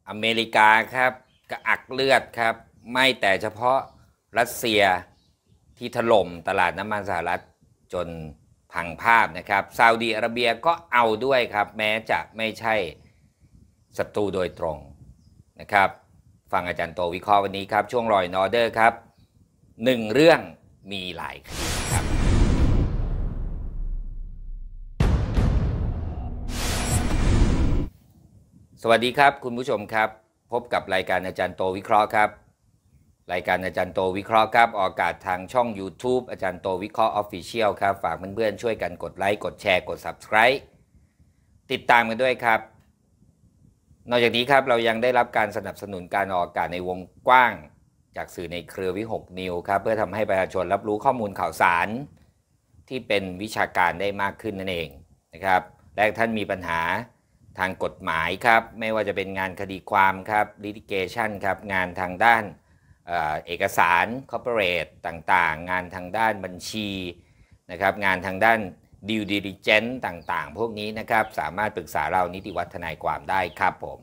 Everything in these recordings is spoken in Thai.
อเมริกาครับกระอักเลือดครับไม่แต่เฉพาะรัสเซียที่ถล่มตลาดน้ำมันสหรัฐจนพังภาพนะครับซาอุดีอาระเบียก็เอาด้วยครับแม้จะไม่ใช่ศัตรูโดยตรงนะครับฟังอาจารย์โตวิเคราะห์วันนี้ครับช่วงรอยนอเดอร์ครับ1เรื่องมีหลายคดีครับสวัสดีครับคุณผู้ชมครับพบกับรายการอาจารย์โตวิเคราะห์ครับรายการอาจารย์โตวิเคราะห์ครับออกอากาศทางช่อง YouTube อาจารย์โตวิเคราะห์ Official ครับฝากเพื่อนๆช่วยกันกดไลค์กดแชร์กด Subscribe ติดตามกันด้วยครับนอกจากนี้ครับเรายังได้รับการสนับสนุนการออกอากาศในวงกว้างจากสื่อในเครือวิหกนิวครับเพื่อทำให้ประชาชนรับรู้ข้อมูลข่าวสารที่เป็นวิชาการได้มากขึ้นนั่นเองนะครับและท่านมีปัญหาทางกฎหมายครับไม่ว่าจะเป็นงานคดีความครับ litigation ครับงานทางด้านเอกสาร corporate ต่างๆงานทางด้านบัญชีนะครับงานทางด้าน due diligence ต่างๆพวกนี้นะครับสามารถปรึกษาเรานิติวัฒน์ทนายความได้ครับผม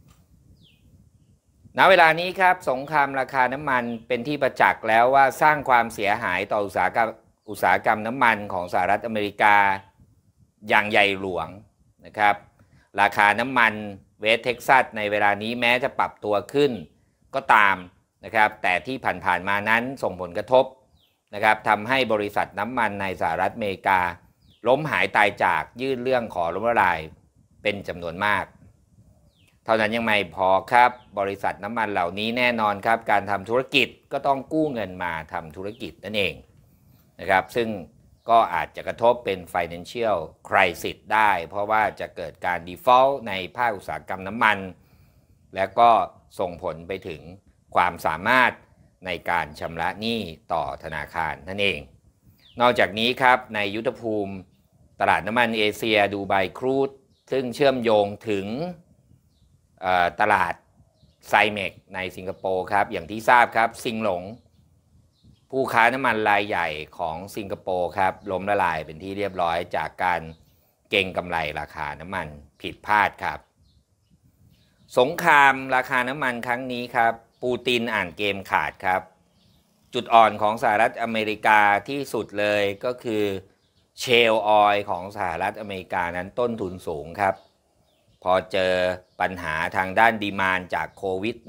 ณเวลานี้ครับสงครามราคาน้ำมันเป็นที่ประจักษ์แล้วว่าสร้างความเสียหายต่ออุตสาหกรรมน้ำมันของสหรัฐอเมริกาอย่างใหญ่หลวงนะครับราคาน้ำมันเวสเท็กซัสในเวลานี้แม้จะปรับตัวขึ้นก็ตามนะครับแต่ที่ผ่านๆมานั้นส่งผลกระทบนะครับทำให้บริษัทน้ำมันในสหรัฐอเมริกาล้มหายตายจากยื่นเรื่องขอล้มละลายเป็นจำนวนมากเท่านั้นยังไม่พอครับบริษัทน้ำมันเหล่านี้แน่นอนครับการทำธุรกิจก็ต้องกู้เงินมาทำธุรกิจนั่นเองนะครับซึ่งก็อาจจะกระทบเป็น financial crisis ได้เพราะว่าจะเกิดการ default ในภาคอุตสาหกรรมน้ำมันและก็ส่งผลไปถึงความสามารถในการชำระหนี้ต่อธนาคารนั่นเองนอกจากนี้ครับในยุทธภูมิตลาดน้ำมันเอเชียดูไบครูดซึ่งเชื่อมโยงถึงตลาดไซเมกในสิงคโปร์ครับอย่างที่ทราบครับซิงหลงผู้ค้าน้ำมันรายใหญ่ของสิงคโปร์ครับล้มละลายเป็นที่เรียบร้อยจากการเก็งกำไรราคาน้ำมันผิดพลาดครับสงครามราคาน้ำมันครั้งนี้ครับปูตินอ่านเกมขาดครับจุดอ่อนของสหรัฐอเมริกาที่สุดเลยก็คือเชลออยล์ของสหรัฐอเมริกานั้นต้นทุนสูงครับพอเจอปัญหาทางด้านดีมานด์จากโควิด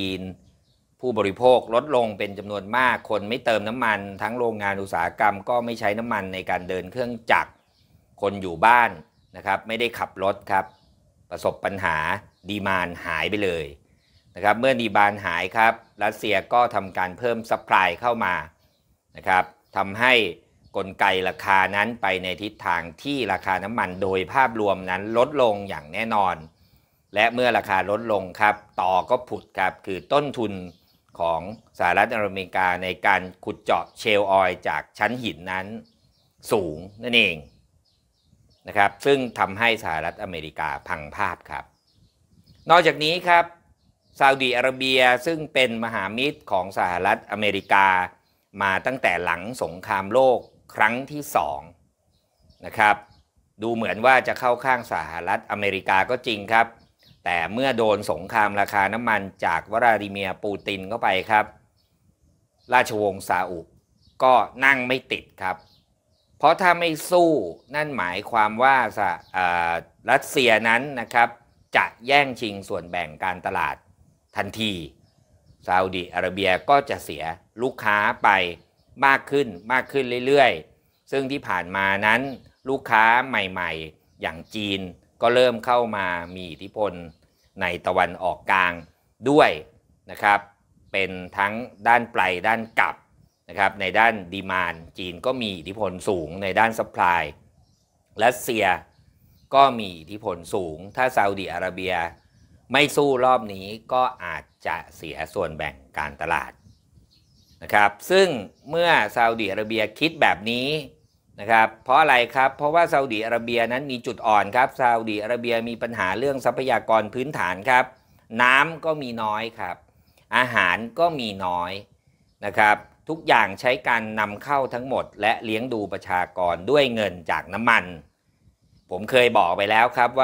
-19 ผู้บริโภคลดลงเป็นจำนวนมากคนไม่เติมน้ำมันทั้งโรงงานอุตสาหกรรมก็ไม่ใช้น้ำมันในการเดินเครื่องจักรคนอยู่บ้านนะครับไม่ได้ขับรถครับประสบปัญหาดีมานด์หายไปเลยนะครับเมื่อดีมานด์หายครับรัสเซียก็ทำการเพิ่มซัพพลายเข้ามานะครับทำให้กลไกราคานั้นไปในทิศทางที่ราคาน้ำมันโดยภาพรวมนั้นลดลงอย่างแน่นอนและเมื่อราคาลดลงครับต่อก็ผุดครับคือต้นทุนของสหรัฐอเมริกาในการขุดเจาะเชลออยล์จากชั้นหินนั้นสูงนั่นเองนะครับซึ่งทำให้สหรัฐอเมริกาพังภาพครับนอกจากนี้ครับซาอุดิอาระเบียซึ่งเป็นมหามิตรของสหรัฐอเมริกามาตั้งแต่หลังสงครามโลกครั้งที่2นะครับดูเหมือนว่าจะเข้าข้างสหรัฐอเมริกาก็จริงครับแต่เมื่อโดนสงครามราคาน้ำมันจากวลาดิเมียร์ปูตินเข้าไปครับราชวงศ์ซาอุก็นั่งไม่ติดครับเพราะถ้าไม่สู้นั่นหมายความว่ารัสเซียนั้นนะครับจะแย่งชิงส่วนแบ่งการตลาดทันทีซาอุดิอาระเบียก็จะเสียลูกค้าไปมากขึ้นเรื่อยๆซึ่งที่ผ่านมานั้นลูกค้าใหม่ๆอย่างจีนก็เริ่มเข้ามามีอิทธิพลในตะวันออกกลางด้วยนะครับเป็นทั้งด้านไปด้านกลับนะครับในด้านดีมานด์จีนก็มีอิทธิพลสูงในด้านซัพพลายรัสเซียก็มีอิทธิพลสูงถ้าซาอุดิอาระเบียไม่สู้รอบนี้ก็อาจจะเสียส่วนแบ่งการตลาดนะครับซึ่งเมื่อซาอุดิอาระเบียคิดแบบนี้นะครับเพราะอะไรครับเพราะว่าซาอุดิอาระเบียนั้นมีจุดอ่อนครับซาอุดิอาระเบียมีปัญหาเรื่องทรัพยากรพื้นฐานครับน้ำก็มีน้อยครับอาหารก็มีน้อยนะครับทุกอย่างใช้การนำเข้าทั้งหมดและเลี้ยงดูประชากรด้วยเงินจากน้ำมันผมเคยบอกไปแล้วครับว่า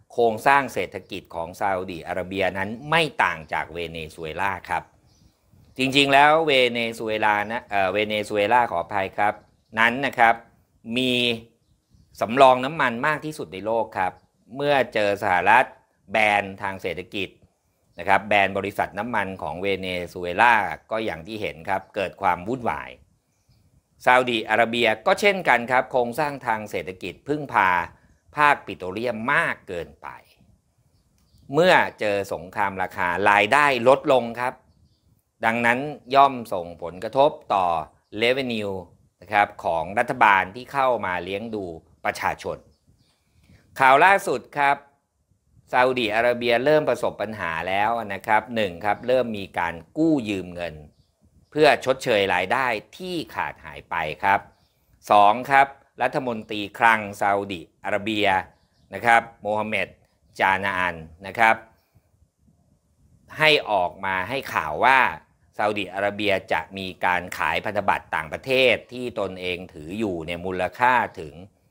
โครงสร้างเศรษฐกิจของซาอุดิอาระเบียนั้นไม่ต่างจากเวเนซุเอลาครับจริงๆแล้วเวเนซุเอลาขออภัยครับนั้นนะครับมีสำรองน้ำมันมากที่สุดในโลกครับเมื่อเจอสหรัฐแบนทางเศรษฐกิจนะครับแบนบริษัทน้ำมันของเวเนซุเอลาก็อย่างที่เห็นครับเกิดความวุ่นวายซาอุดิอาระเบียก็เช่นกันครับโครงสร้างทางเศรษฐกิจพึ่งพาภาคปิโตรเลียมมากเกินไปเมื่อเจอสงครามราคารายได้ลดลงครับดังนั้นย่อมส่งผลกระทบต่อ revenue นะครับของรัฐบาลที่เข้ามาเลี้ยงดูประชาชนข่าวล่าสุดครับซาอุดิอาระเบียเริ่มประสบปัญหาแล้วนะครับ1ครับเริ่มมีการกู้ยืมเงินเพื่อชดเชยรายได้ที่ขาดหายไปครับ2ครับรัฐมนตรีคลังซาอุดิอาระเบียนะครับโมฮัมเหม็ดจานาอันนะครับให้ออกมาให้ข่าวว่าซาอุดิอาระเบียจะมีการขายพันธบัตรต่างประเทศที่ตนเองถืออยู่ในมูลค่าถึง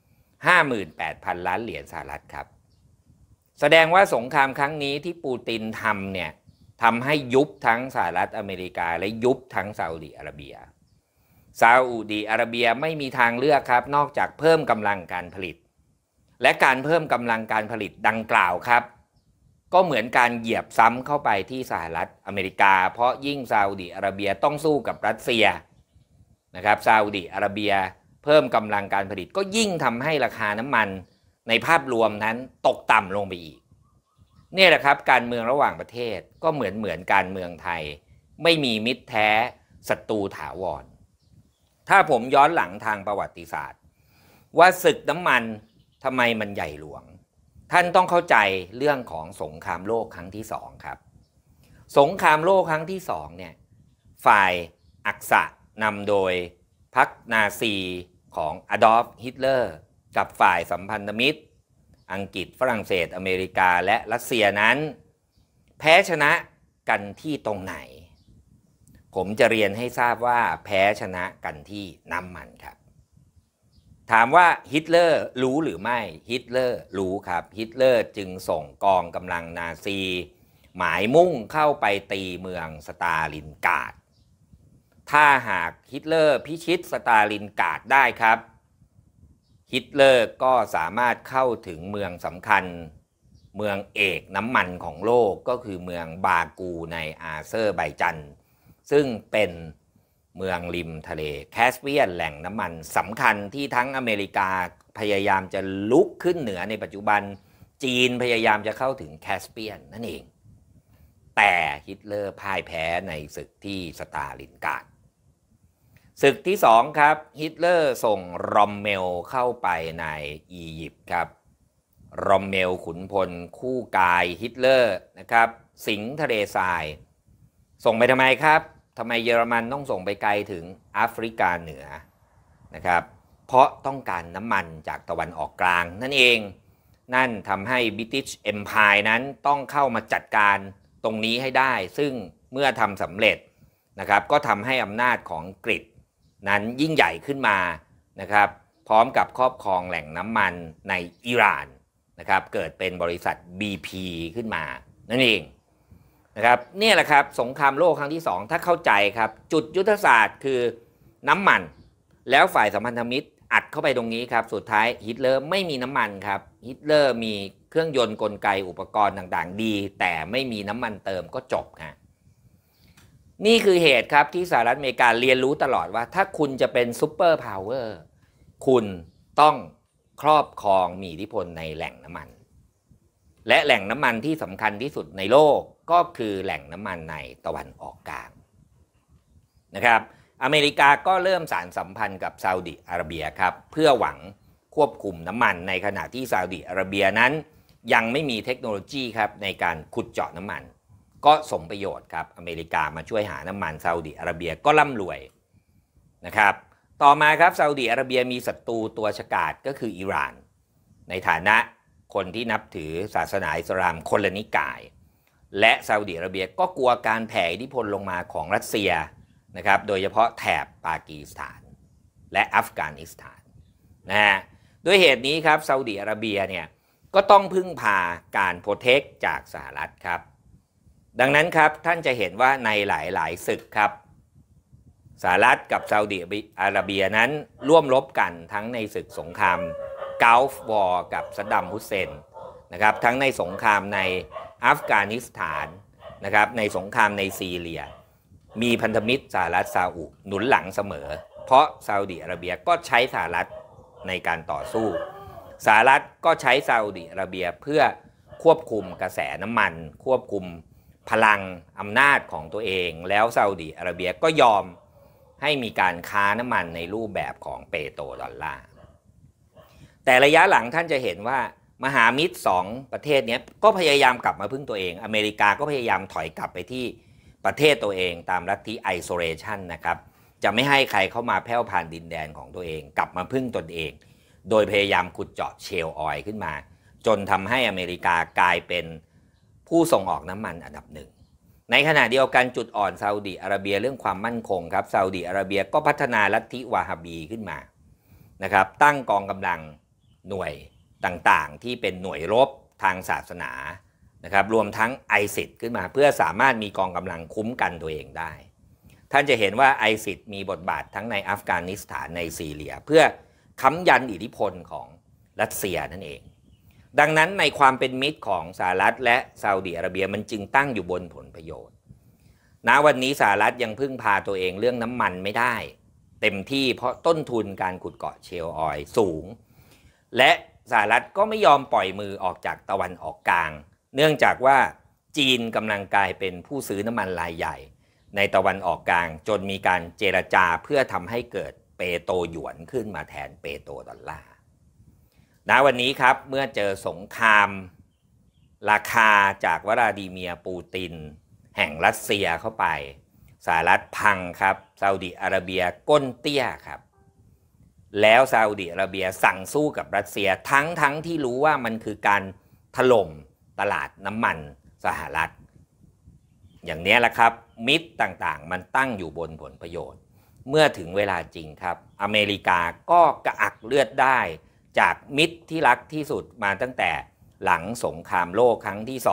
58,000 ล้านเหรียญสหรัฐครับแสดงว่าสงครามครั้งนี้ที่ปูตินทำเนี่ยทำให้ยุบทั้งสหรัฐอเมริกาและยุบทั้งซาอุดิอาระเบียซาอุดิอาระเบียไม่มีทางเลือกครับนอกจากเพิ่มกำลังการผลิตและการเพิ่มกำลังการผลิตดังกล่าวครับก็เหมือนการเหยียบซ้ำเข้าไปที่สหรัฐอเมริกาเพราะยิ่งซาอุดิอาระเบียต้องสู้กับรัสเซียนะครับซาอุดิอาระเบียเพิ่มกำลังการผลิตก็ยิ่งทำให้ราคาน้ำมันในภาพรวมนั้นตกต่ำลงไปอีกนี่แหละครับการเมืองระหว่างประเทศก็เหมือนการเมืองไทยไม่มีมิตรแท้ศัตรูถาวรถ้าผมย้อนหลังทางประวัติศาสตร์ว่าศึกน้ำมันทำไมมันใหญ่หลวงท่านต้องเข้าใจเรื่องของสงครามโลกครั้งที่2ครับสงครามโลกครั้งที่2เนี่ยฝ่ายอักษะนำโดยพรรคนาซีของอดอล์ฟฮิตเลอร์กับฝ่ายสัมพันธมิตรอังกฤษฝรั่งเศสอเมริกาและรัสเซียนั้นแพ้ชนะกันที่ตรงไหนผมจะเรียนให้ทราบว่าแพ้ชนะกันที่น้ำมันครับถามว่าฮิตเลอร์รู้หรือไม่ฮิตเลอร์รู้ครับฮิตเลอร์จึงส่งกองกำลังนาซีหมายมุ่งเข้าไปตีเมืองสตาลินกราดถ้าหากฮิตเลอร์พิชิตสตาลินกราดได้ครับฮิตเลอร์ก็สามารถเข้าถึงเมืองสำคัญเมืองเอกน้ำมันของโลกก็คือเมืองบากูในอาเซอร์ไบจันซึ่งเป็นเมืองริมทะเลแคสเปียนแหล่งน้ำมันสำคัญที่ทั้งอเมริกาพยายามจะลุกขึ้นเหนือในปัจจุบันจีนพยายามจะเข้าถึงแคสเปียนนั่นเองแต่ฮิตเลอร์พ่ายแพ้ในศึกที่สตาลินกราดศึกที่2ครับฮิตเลอร์ส่งรอมเมลเข้าไปในอียิปต์ครับรอมเมลขุนพลคู่กายฮิตเลอร์นะครับสิงห์ทะเลทรายส่งไปทำไมครับทำไมเยอรมันต้องส่งไปไกลถึงแอฟริกาเหนือนะครับเพราะต้องการน้ำมันจากตะวันออกกลางนั่นเองนั่นทำให้บริติชเอ็มไพร์นั้นต้องเข้ามาจัดการตรงนี้ให้ได้ซึ่งเมื่อทำสำเร็จนะครับก็ทำให้อำนาจของอังกฤษนั้นยิ่งใหญ่ขึ้นมานะครับพร้อมกับครอบครองแหล่งน้ำมันในอิหร่านนะครับเกิดเป็นบริษัท BP ขึ้นมานั่นเองนะครับนี่แหละครับสงครามโลกครั้งที่2ถ้าเข้าใจครับจุดยุทธศาสตร์คือน้ำมันแล้วฝ่ายสัมพันธมิตรอัดเข้าไปตรงนี้ครับสุดท้ายฮิตเลอร์ไม่มีน้ำมันครับฮิตเลอร์มีเครื่องยนต์กลไกอุปกรณ์ต่างๆดีแต่ไม่มีน้ำมันเติมก็จบฮะนี่คือเหตุครับที่สหรัฐอเมริกาเรียนรู้ตลอดว่าถ้าคุณจะเป็นซูเปอร์พาวเวอร์คุณต้องครอบครองมีอิทธิพลในแหล่งน้ำมันและแหล่งน้ำมันที่สำคัญที่สุดในโลกก็คือแหล่งน้ำมันในตะวันออกกลางนะครับอเมริกาก็เริ่มสานสัมพันธ์กับซาอุดิอาระเบียครับเพื่อหวังควบคุมน้ำมันในขณะที่ซาอุดิอาระเบียนั้นยังไม่มีเทคโนโลยีครับในการขุดเจาะน้ำมันก็สมประโยชน์ครับอเมริกามาช่วยหาน้ำมันซาอุดิอาระเบียก็ร่ำรวยนะครับต่อมาครับซาอุดิอาระเบียมีศัตรูตัวฉกาจก็คืออิหร่านในฐานะคนที่นับถือศาสนาอิสลามคนละนิกายและซาอุดิอาระเบียก็กลัวการแผ่อิทธิพลลงมาของรัสเซียนะครับโดยเฉพาะแถบปากีสถานและอัฟกานิสถานนะฮะด้วยเหตุนี้ครับซาอุดิอาระเบียเนี่ยก็ต้องพึ่งพาการโปรเทคจากสหรัฐครับดังนั้นครับท่านจะเห็นว่าในหลายๆศึกครับสหรัฐกับซาอุดิอาระเบียนั้นร่วมรบกันทั้งในศึกสงครามกัลฟวอร์กับซัดดัมฮุสเซนนะครับทั้งในสงครามในอัฟกานิสถานนะครับในสงครามในซีเรียมีพันธมิตรสหรัฐซาอุหนุนหลังเสมอเพราะซาอุดิอาระเบียก็ใช้สหรัฐในการต่อสู้สหรัฐก็ใช้ซาอุดิอาระเบียเพื่อควบคุมกระแสน้ำมันควบคุมพลังอำนาจของตัวเองแล้วซาอุดิอาระเบียก็ยอมให้มีการค้าน้ำมันในรูปแบบของเปโตรดอลลาร์แต่ระยะหลังท่านจะเห็นว่ามหามิตร2ประเทศนี้ก็พยายามกลับมาพึ่งตัวเองอเมริกาก็พยายามถอยกลับไปที่ประเทศตัวเองตามลัทธิไอโซเลชันนะครับจะไม่ให้ใครเข้ามาแผ่วผ่านดินแดนของตัวเองกลับมาพึ่งตนเองโดยพยายามขุดเจาะเชลล์ออยล์ขึ้นมาจนทำให้อเมริกากลายเป็นผู้ส่งออกน้ำมันอันดับหนึ่งในขณะเดียวกันจุดอ่อนซาอุดิอาระเบียเรื่องความมั่นคงครับซาอุดิอาระเบียก็พัฒนาลัทธิวาฮาบีขึ้นมานะครับตั้งกองกำลังหน่วยต่างๆที่เป็นหน่วยรบทางศาสนานะครับรวมทั้งไอซิสขึ้นมาเพื่อสามารถมีกองกำลังคุ้มกันตัวเองได้ท่านจะเห็นว่าไอซิสมีบทบาททั้งในอัฟกานิสถานในซีเรียเพื่อค้ำยันอิทธิพลของรัสเซียนั่นเองดังนั้นในความเป็นมิตรของสหรัฐและซาอุดิอาระเบียมันจึงตั้งอยู่บนผลประโยชน์ณวันนี้สหรัฐยังพึ่งพาตัวเองเรื่องน้ำมันไม่ได้เต็มที่เพราะต้นทุนการขุดเกาะเชลล์ออยล์สูงและสหรัฐก็ไม่ยอมปล่อยมือออกจากตะวันออกกลางเนื่องจากว่าจีนกำลังกลายเป็นผู้ซื้อน้ำมันรายใหญ่ในตะวันออกกลางจนมีการเจรจาเพื่อทำให้เกิดเปโตรหยวนขึ้นมาแทนเปโตรดอลลาร์ณวันนี้ครับเมื่อเจอสงครามราคาจากวลาดิเมียร์ปูตินแห่งรัสเซียเข้าไปสหรัฐพังครับซาอุดิอาระเบียก้นเตี้ยครับแล้วซาอุดิอาระเบียสั่งสู้กับรัสเซียทั้งที่รู้ว่ามันคือการถล่มตลาดน้ำมันสหรัฐอย่างนี้แหละครับมิตรต่างๆมันตั้งอยู่บนผลประโยชน์เมื่อถึงเวลาจริงครับอเมริกาก็กระอักเลือดได้จากมิตรที่รักที่สุดมาตั้งแต่หลังสงครามโลกครั้งที่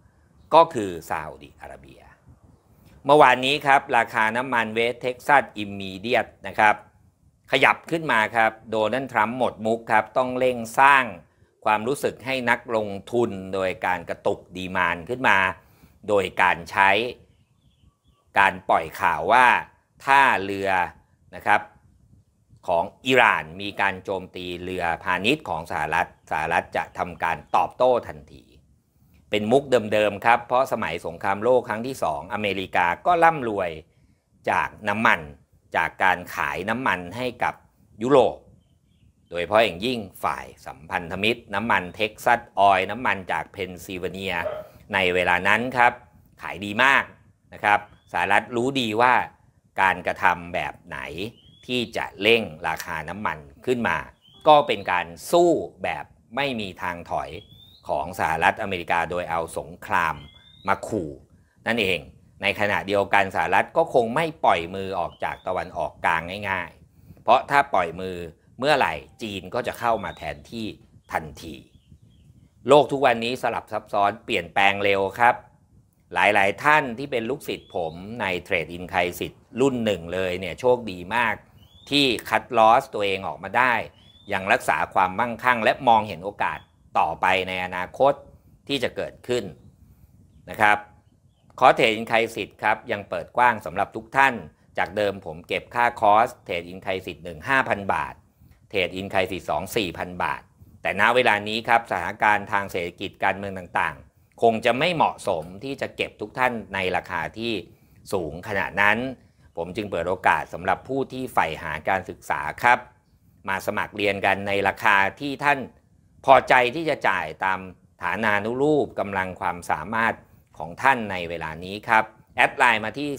2ก็คือซาอุดิอาระเบียเมื่อวานนี้ครับราคาน้ำมันเวสเท็กซัสอิมมีเดียตนะครับขยับขึ้นมาครับโดนัลด์ทรัมป์หมดมุกครับต้องเร่งสร้างความรู้สึกให้นักลงทุนโดยการกระตุกดีมานด์ขึ้นมาโดยการใช้การปล่อยข่าวว่าท่าเรือนะครับของอิหร่านมีการโจมตีเรือพาณิชย์ของสหรัฐจะทำการตอบโต้ทันทีเป็นมุกเดิมๆครับเพราะสมัยสงครามโลกครั้งที่2อเมริกาก็ร่ำรวยจากน้ำมันจากการขายน้ำมันให้กับยุโรปโดยเฉพาะอย่างยิ่งฝ่ายสัมพันธมิตรน้ำมันเท็กซัสออยล์น้ำมันจากเพนซิลเวเนียในเวลานั้นครับขายดีมากนะครับสหรัฐรู้ดีว่าการกระทำแบบไหนที่จะเร่งราคาน้ำมันขึ้นมาก็เป็นการสู้แบบไม่มีทางถอยของสหรัฐอเมริกาโดยเอาสงครามมาขู่นั่นเองในขณะเดียวกันสหรัฐก็คงไม่ปล่อยมือออกจากตะวันออกกลางง่ายๆเพราะถ้าปล่อยมือเมื่อไหร่จีนก็จะเข้ามาแทนที่ทันทีโลกทุกวันนี้สลับซับซ้อนเปลี่ยนแปลงเร็วครับหลายๆท่านที่เป็นลูกศิษย์ผมในเทรดอินไคสิตรุ่น1เลยเนี่ยโชคดีมากที่คัดลอสตัวเองออกมาได้ยังรักษาความมั่งคั่งและมองเห็นโอกาสต่อไปในอนาคตที่จะเกิดขึ้นนะครับคอร์สเทรดอินไคสิตครับยังเปิดกว้างสำหรับทุกท่านจากเดิมผมเก็บค่าคอร์สเทรดอินไคสิต1 5,000 บาทเทรดอินไคสิต2 4,000 บาทแต่ณเวลานี้ครับสถานการณ์ทางเศรษฐกิจการเมืองต่างๆคงจะไม่เหมาะสมที่จะเก็บทุกท่านในราคาที่สูงขนาดนั้นผมจึงเปิดโอกาสสำหรับผู้ที่ใฝ่หาการศึกษาครับมาสมัครเรียนกันในราคาที่ท่านพอใจที่จะจ่ายตามฐานานุรูปกำลังความสามารถของท่านในเวลานี้ครับแอดไลน์มาที่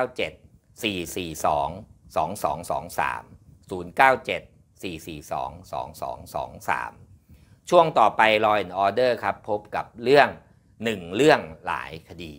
0974422223 ช่วงต่อไป Law and Order ครับพบกับเรื่อง1เรื่องหลายคดี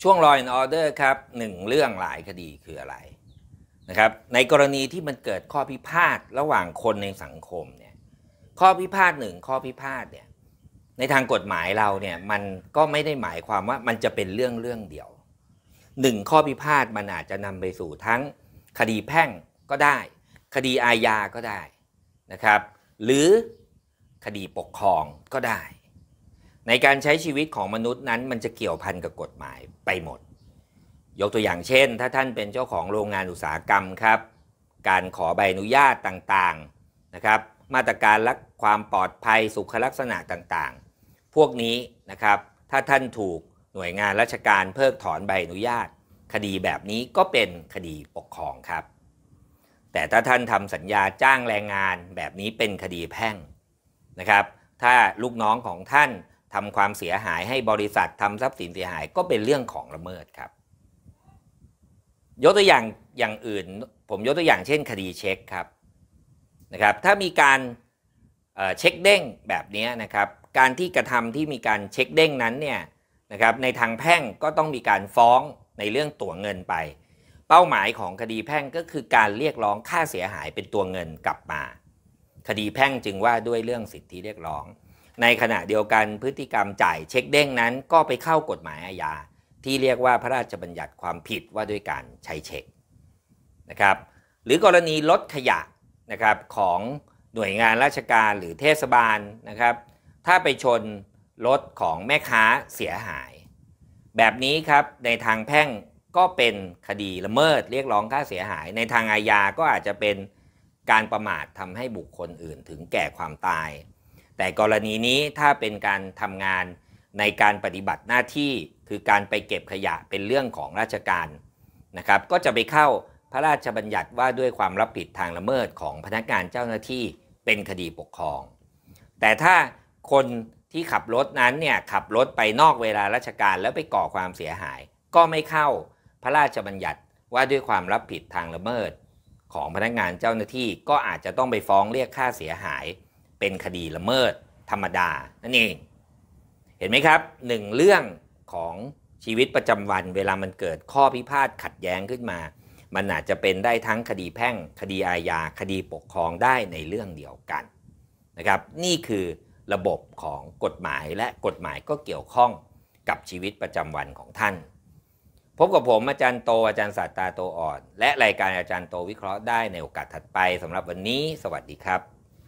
ช่วง Law and Order ครับ1เรื่องหลายคดีคืออะไรนะครับในกรณีที่มันเกิดข้อพิพาทระหว่างคนในสังคมเนี่ยข้อพิพาทข้อพิพาทเนี่ยในทางกฎหมายเราเนี่ยมันก็ไม่ได้หมายความว่ามันจะเป็นเรื่องเดียวข้อพิพาทมันอาจจะนำไปสู่ทั้งคดีแพ่งก็ได้คดีอาญาก็ได้นะครับหรือคดีปกครองก็ได้ในการใช้ชีวิตของมนุษย์นั้นมันจะเกี่ยวพันกับกฎหมายไปหมดยกตัวอย่างเช่นถ้าท่านเป็นเจ้าของโรงงานอุตสาหกรรมครับการขอใบอนุญาตต่างๆนะครับมาตรการรักความปลอดภัยสุขลักษณะต่างๆพวกนี้นะครับถ้าท่านถูกหน่วยงานราชการเพิกถอนใบอนุญาตคดีแบบนี้ก็เป็นคดีปกครองครับแต่ถ้าท่านทำสัญญาจ้างแรงงานแบบนี้เป็นคดีแพ่งนะครับถ้าลูกน้องของท่านทำความเสียหายให้บริษัททำทรัพย์สินเสียหายก็เป็นเรื่องของละเมิดครับยกตัวอย่างอื่นผมยกตัวอย่างเช่นคดีเช็คครับนะครับถ้ามีการเช็คเด้งแบบนี้นะครับการที่กระทำที่มีการเช็คเด้งนั้นเนี่ยนะครับในทางแพ่งก็ต้องมีการฟ้องในเรื่องตั๋วเงินไปเป้าหมายของคดีแพ่งก็คือการเรียกร้องค่าเสียหายเป็นตัวเงินกลับมาคดีแพ่งจึงว่าด้วยเรื่องสิทธิเรียกร้องในขณะเดียวกันพฤติกรรมจ่ายเช็คเด้งนั้นก็ไปเข้ากฎหมายอาญาที่เรียกว่าพระราชบัญญัติความผิดว่าด้วยการใช้เช็คนะครับหรือกรณีลดขยะนะครับของหน่วยงานราชการหรือเทศบาลนะครับถ้าไปชนรถของแม่ค้าเสียหายแบบนี้ครับในทางแพ่งก็เป็นคดีละเมิดเรียกร้องค่าเสียหายในทางอาญาก็อาจจะเป็นการประมาททำให้บุคคลอื่นถึงแก่ความตายแต่กรณีนี้ถ้าเป็นการทำงานในการปฏิบัติหน้าที่คือการไปเก็บขยะเป็นเรื่องของราชการนะครับก็จะไปเข้าพระราชบัญญัติว่าด้วยความรับผิดทางละเมิดของพนักงานเจ้าหน้าที่เป็นคดีปกครองแต่ถ้าคนที่ขับรถนั้นเนี่ยขับรถไปนอกเวลาราชการแล้วไปก่อความเสียหายก็ไม่เข้าพระราชบัญญัติว่าด้วยความรับผิดทางละเมิดของพนักงานเจ้าหน้าที่ก็อาจจะต้องไปฟ้องเรียกค่าเสียหายเป็นคดีละเมิดธรรมดานั่นเองเห็นไหมครับ1เรื่องของชีวิตประจำวันเวลามันเกิดข้อพิพาทขัดแย้งขึ้นมามันอาจจะเป็นได้ทั้งคดีแพ่งคดีอาญาคดีปกครองได้ในเรื่องเดียวกันนะครับนี่คือระบบของกฎหมายและกฎหมายก็เกี่ยวข้องกับชีวิตประจำวันของท่านพบกับผมอาจารย์โตอาจารย์ศาสตราโตอ่อนและรายการอาจารย์โตวิเคราะห์ได้ในโอกาสถัดไปสำหรับวันนี้สวัสดีครับ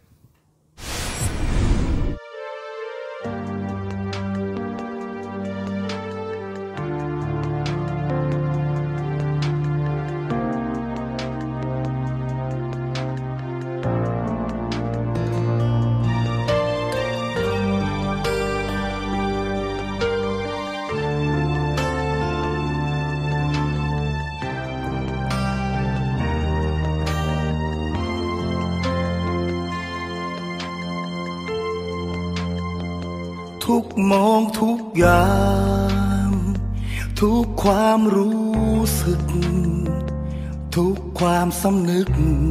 ทุกมองทุกอย่างทุกความรู้สึกทุกความสำนึก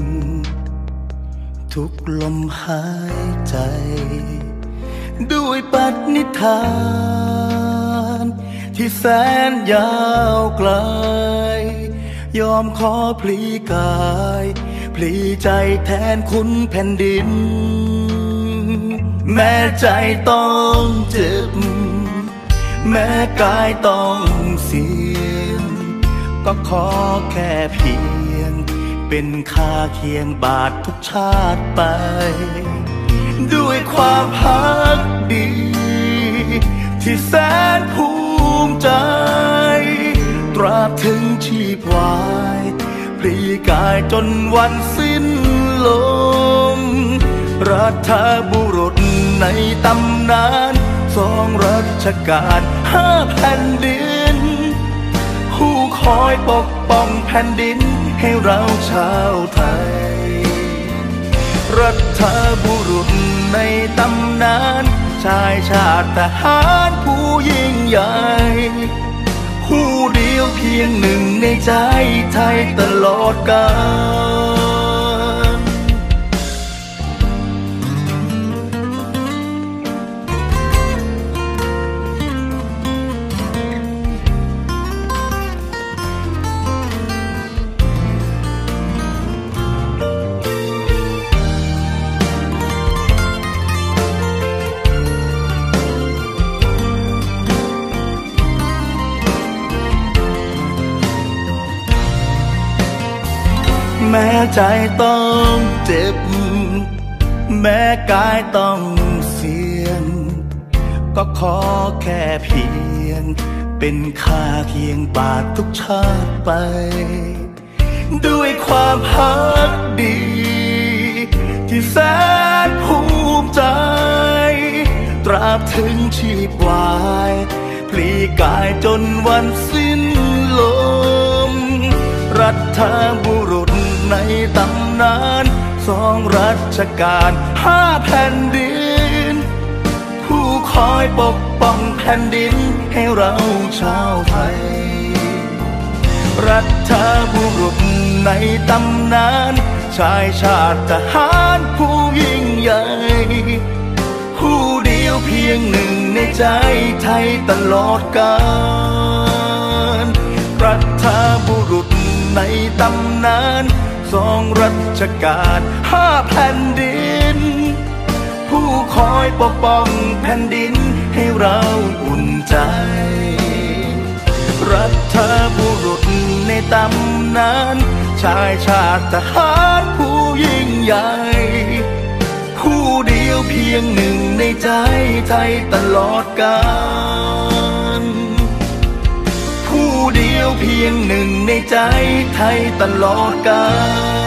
ทุกลมหายใจด้วยปณิธานที่แสนยาวไกลยอมขอพลีกายพลีใจแทนคุณแผ่นดินแม้ใจต้องเจ็บแม้กายต้องเสี่ยงก็ขอแค่เพียงเป็นค่าเคียงบาททุกชาติไปด้วยความพักดีที่แสนภูมิใจตราบถึงชีพวายพลีกายจนวันสิ้นลมรัฐบุรุษในตำนาน2รัชกาล5แผ่นดินผู้คอยปกป้องแผ่นดินให้เราชาวไทยรัฐบุรุษในตำนานชายชาติทหารผู้ยิ่งใหญ่ผู้เดียวเพียงหนึ่งในใจไทยตลอดกาลแม้ใจต้องเจ็บแม้กายต้องเสี่ยงก็ขอแค่เพียงเป็นค่าเคียงบาททุกชาติไปด้วยความฮักดีที่แสนภูมิใจตราบถึงชีพวายพลีกายจนวันสิ้นลมรัฐบุรุษในตำนาน2 รัชกาล5 แผ่นดินผู้คอยปกป้องแผ่นดินให้เราชาวไทยรัฐบุรุษในตำนานชายชาติทหารผู้ยิ่งใหญ่ผู้เดียวเพียงหนึ่งในใจไทยตลอดกาลรัฐบุรุษในตำนาน2 รัชกาล5 แผ่นดินผู้คอยปกป้องแผ่นดินให้เราอุ่นใจรัฐบุรุษในตำนานชายชาติทหารผู้ยิ่งใหญ่ผู้เดียวเพียงหนึ่งในใจไทยตลอดกาลผู้เดียวเพียงหนึ่งในใจไทยตลอดกาล